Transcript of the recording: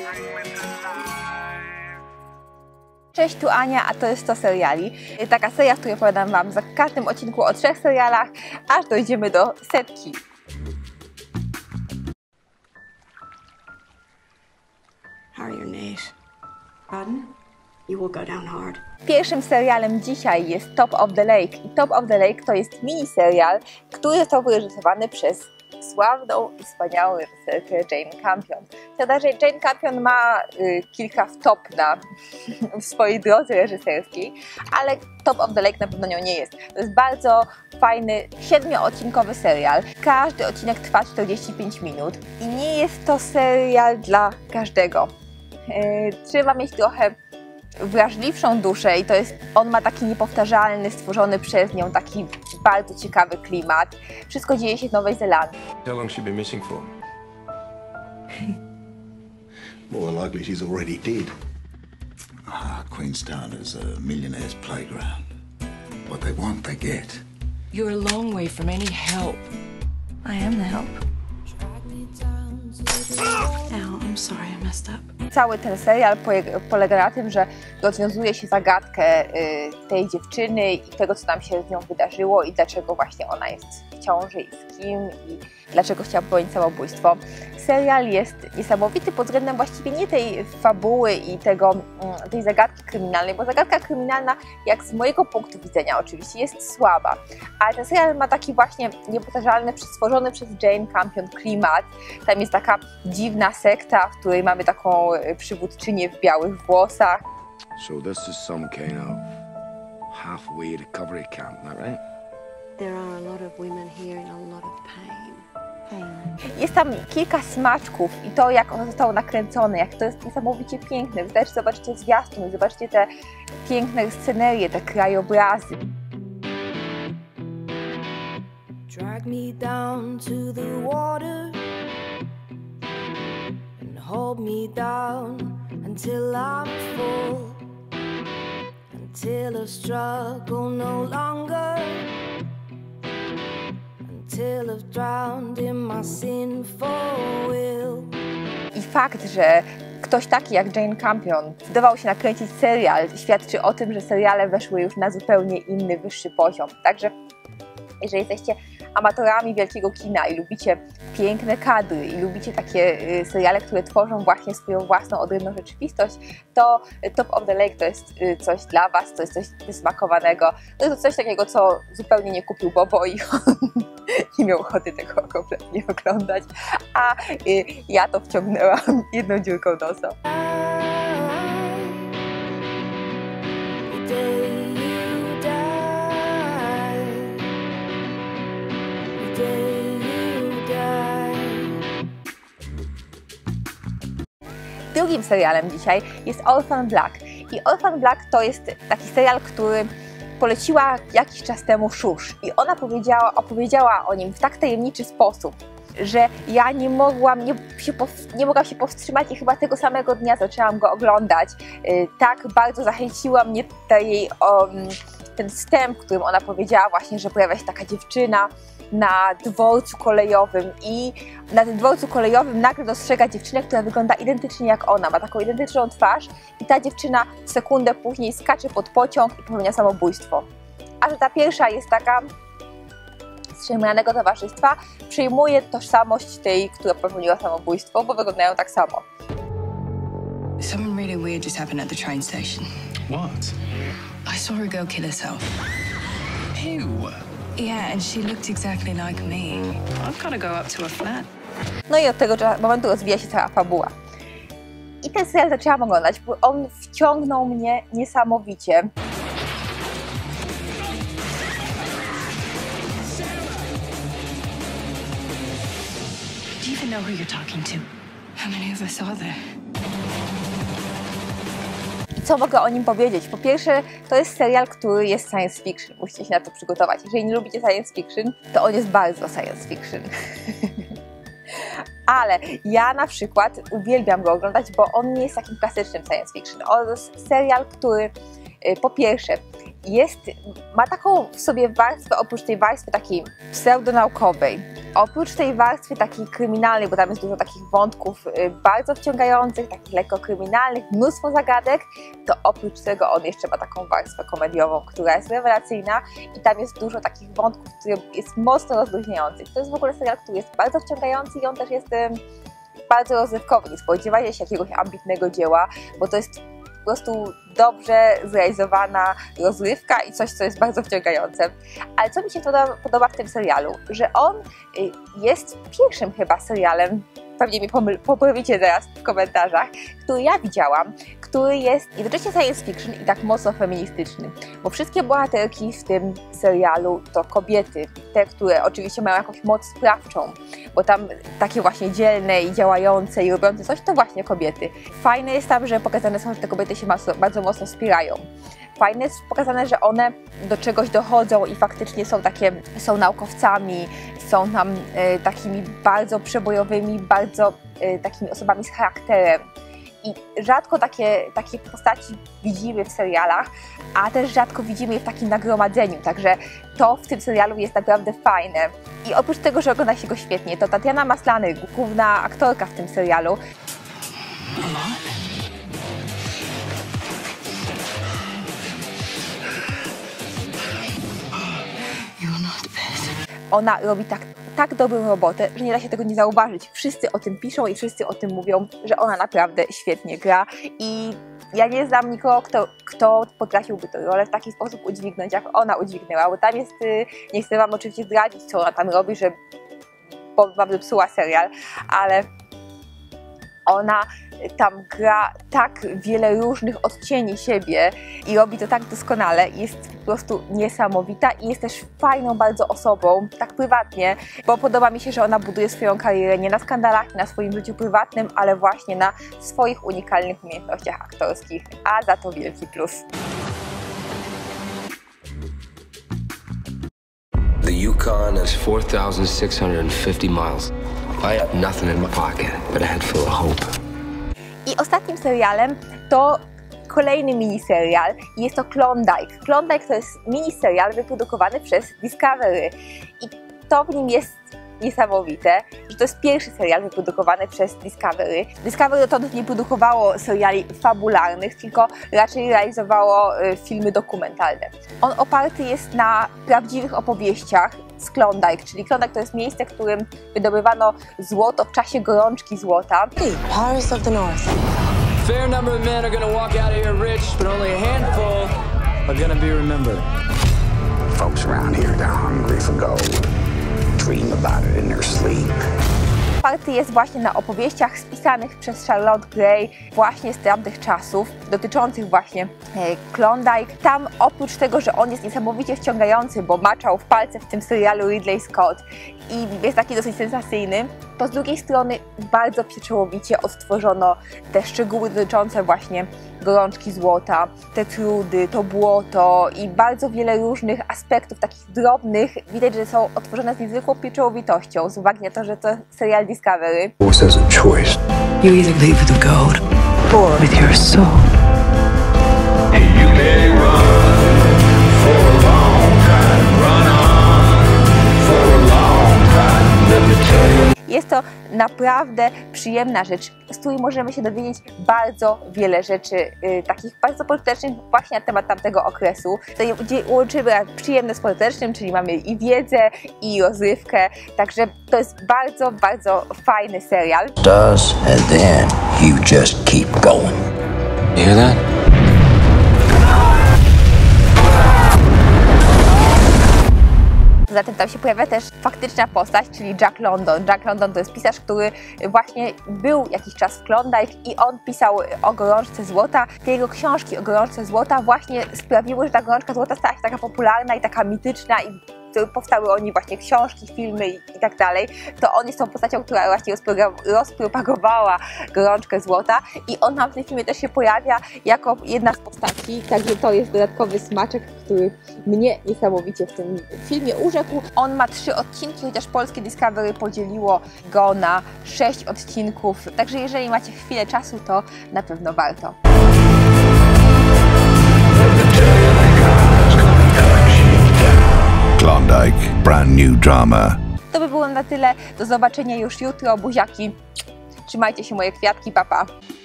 Cześć, tu Ania, a to jest 100 seriali. Taka seria, w której opowiadam Wam za każdym odcinku o 3 serialach, aż dojdziemy do 100. How are your knees? Pardon? You will go down hard. Pierwszym serialem dzisiaj jest Top of the Lake. I Top of the Lake to jest miniserial, który został wyreżyserowany przez sławną i wspaniałą reżyserkę Jane Campion. Prawda, że Jane Campion ma kilka wtop w swojej drodze reżyserskiej, ale Top of the Lake na pewno nią nie jest. To jest bardzo fajny, 7-odcinkowy serial. Każdy odcinek trwa 45 minut i nie jest to serial dla każdego. Trzeba mieć trochę wrażliwszą duszę i to jest, on ma taki niepowtarzalny, stworzony przez nią taki bardzo ciekawy klimat. Wszystko dzieje się w Nowej Zelandii. How long she been missing for? More than likely she's already dead. Queenstown is a millionaire's playground. What they want, they get. You're a long way from any help. I am the help. Al, I'm sorry I messed up. Cały ten serial polega na tym, że rozwiązuje się zagadkę tej dziewczyny i tego, co nam się z nią wydarzyło i dlaczego właśnie ona jest w ciąży i z kim i dlaczego chciała popełnić samobójstwo. Serial jest niesamowity pod względem właściwie nie tej fabuły i tej zagadki kryminalnej, bo zagadka kryminalna, jak z mojego punktu widzenia oczywiście, jest słaba, ale ten serial ma taki właśnie niepowtarzalny, stworzony przez Jane Campion klimat. Tam jest taka dziwna sekta, w której mamy taką przywódczynię w białych włosach. So this is some kind of halfway recovery camp, not right? There are a lot of women here in a lot of pain. Jest tam kilka smaczków i to, jak ono zostało nakręcone, jak to jest niesamowicie piękne. Wystarczy zobaczycie zwiastun, zobaczycie te piękne scenerie, te krajobrazy. Drag me down to the water and hold me down until I'm full, until I struggle no longer, until I've drowned in my sinful will. I fakt, że ktoś taki jak Jane Campion zdecydował się nakręcić serial, świadczy o tym, że seriale weszły już na zupełnie inny, wyższy poziom. Także jeżeli jesteście amatorami wielkiego kina i lubicie piękne kadry i lubicie takie seriale, które tworzą właśnie swoją własną, odrębną rzeczywistość, to Top of the Lake to jest coś dla Was, to jest coś wysmakowanego. To jest coś takiego, co zupełnie nie kupił Bobo i nie miał ochoty tego kompletnie oglądać, a ja to wciągnęłam jedną dziurką nosa. Drugim serialem dzisiaj jest Orphan Black. I Orphan Black to jest taki serial, który poleciła jakiś czas temu Shush. I ona opowiedziała o nim w tak tajemniczy sposób, że ja nie mogłam się powstrzymać i chyba tego samego dnia zaczęłam go oglądać. Tak bardzo zachęciła mnie ten wstęp, w którym ona powiedziała właśnie, że pojawia się taka dziewczyna na dworcu kolejowym i na tym dworcu kolejowym nagle dostrzega dziewczynę, która wygląda identycznie jak ona, ma taką identyczną twarz i ta dziewczyna sekundę później skacze pod pociąg i popełnia samobójstwo. A że ta pierwsza jest taka z Szemranego Towarzystwa, przyjmuje tożsamość tej, która popełniła samobójstwo, bo wyglądają tak samo. Something really weird just happened at the train station. What? I saw a girl kill herself. Ew. Yeah, and she looked exactly like me. I've got to go up to her flat. No i od tego momentu rozwija się cała fabuła. I ten serial zaczęłam oglądać, bo on wciągnął mnie niesamowicie. Do you even know who you're talking to? How many of us are there? Co mogę o nim powiedzieć? Po pierwsze, to jest serial, który jest science fiction. Musicie się na to przygotować. Jeżeli nie lubicie science fiction, to on jest bardzo science fiction. Ale ja na przykład uwielbiam go oglądać, bo on nie jest takim klasycznym science fiction. On jest serial, który po pierwsze ma taką w sobie warstwę, oprócz tej warstwy takiej pseudonaukowej, oprócz tej warstwy takiej kryminalnej, bo tam jest dużo takich wątków bardzo wciągających, takich lekko kryminalnych, mnóstwo zagadek, to oprócz tego on jeszcze ma taką warstwę komediową, która jest rewelacyjna i tam jest dużo takich wątków, które jest mocno rozluźniających. To jest w ogóle serial, który jest bardzo wciągający i on też jest bardzo rozrywkowy. Nie spodziewajcie się jakiegoś ambitnego dzieła, bo to jest po prostu dobrze zrealizowana rozrywka i coś, co jest bardzo wciągające. Ale co mi się podoba w tym serialu, że on jest pierwszym chyba serialem, pewnie mnie poprawicie zaraz w komentarzach, który ja widziałam, który jest jednocześnie science fiction i tak mocno feministyczny, bo wszystkie bohaterki w tym serialu to kobiety, te, które oczywiście mają jakąś moc sprawczą, bo tam takie właśnie dzielne i działające i robiące coś, to właśnie kobiety. Fajne jest tam, że pokazane są, że te kobiety się bardzo mocno wspierają. Fajne jest pokazane, że one do czegoś dochodzą i faktycznie są naukowcami, są tam takimi bardzo przebojowymi, bardzo takimi osobami z charakterem. I rzadko takie postaci widzimy w serialach, a też rzadko widzimy je w takim nagromadzeniu, także to w tym serialu jest naprawdę fajne. I oprócz tego, że ogląda się go świetnie, to Tatiana Maslany, główna aktorka w tym serialu, ona robi tak dobrą robotę, że nie da się tego nie zauważyć. Wszyscy o tym piszą i wszyscy o tym mówią, że ona naprawdę świetnie gra i ja nie znam nikogo, kto potrafiłby tę rolę w taki sposób udźwignąć, jak ona udźwignęła, bo tam jest, nie chcę wam oczywiście zdradzić, co ona tam robi, bo wam zepsuła serial, ale ona tam gra tak wiele różnych odcieni siebie i robi to tak doskonale, jest po prostu niesamowita i jest też fajną bardzo osobą, tak prywatnie, bo podoba mi się, że ona buduje swoją karierę nie na skandalach, nie na swoim życiu prywatnym, ale właśnie na swoich unikalnych umiejętnościach aktorskich, a za to wielki plus. The Yukon is 4,650 miles. I have nothing in my pocket, but a head full of hope. I ostatnim serialem to kolejny miniserial i jest to Klondike. Klondike to jest miniserial wyprodukowany przez Discovery i to w nim jest niesamowite, że to jest pierwszy serial wyprodukowany przez Discovery. Discovery dotąd nie produkowało seriali fabularnych, tylko raczej realizowało filmy dokumentalne. On oparty jest na prawdziwych opowieściach z Klondike, czyli Klondike to jest miejsce, w którym wydobywano złoto w czasie gorączki złota. Pirates of the North. Fair number of men are gonna walk out of here rich, but only a handful are gonna be remembered. Folks around here, they're hungry for gold. Dream about it in their sleep. Oparty jest właśnie na opowieściach spisanych przez Charlotte Gray właśnie z tamtych czasów, dotyczących właśnie Klondike. Tam oprócz tego, że on jest niesamowicie wciągający, bo maczał w palce w tym serialu Ridley Scott i jest taki dosyć sensacyjny, to z drugiej strony bardzo pieczołowicie odtworzono te szczegóły dotyczące właśnie gorączki złota, te trudy, to błoto i bardzo wiele różnych aspektów takich drobnych. Widać, że są odtworzone z niezwykłą pieczołowitością, z uwagi na to, że to serial Discovery. There's a choice. You either leave with the gold or with your soul. You may run for a long time, run on for a long time, let me tell you. Jest to naprawdę przyjemna rzecz, z której możemy się dowiedzieć bardzo wiele rzeczy, takich bardzo pożytecznych właśnie na temat tamtego okresu. Tutaj łączymy przyjemne z pożytecznym, czyli mamy i wiedzę, i rozrywkę, także to jest bardzo, bardzo fajny serial. Does and then you just keep going. You hear that? Zatem tam się pojawia też faktyczna postać, czyli Jack London. Jack London to jest pisarz, który właśnie był jakiś czas w Klondike i on pisał o gorączce złota. Te jego książki o gorączce złota właśnie sprawiły, że ta gorączka złota stała się taka popularna i taka mityczna i powstały o niej właśnie książki, filmy i tak dalej. To on jest tą postacią, która właśnie rozpropagowała gorączkę złota i on nam w tym filmie też się pojawia jako jedna z postaci, także to jest dodatkowy smaczek, który mnie niesamowicie w tym filmie urzekł. On ma 3 odcinki, chociaż polskie Discovery podzieliło go na 6 odcinków, także jeżeli macie chwilę czasu, to na pewno warto. Klondike, brand new drama. To by było na na tyle. Do zobaczenia już jutro. Buziaki. Trzymajcie się, moje kwiatki. Pa, pa.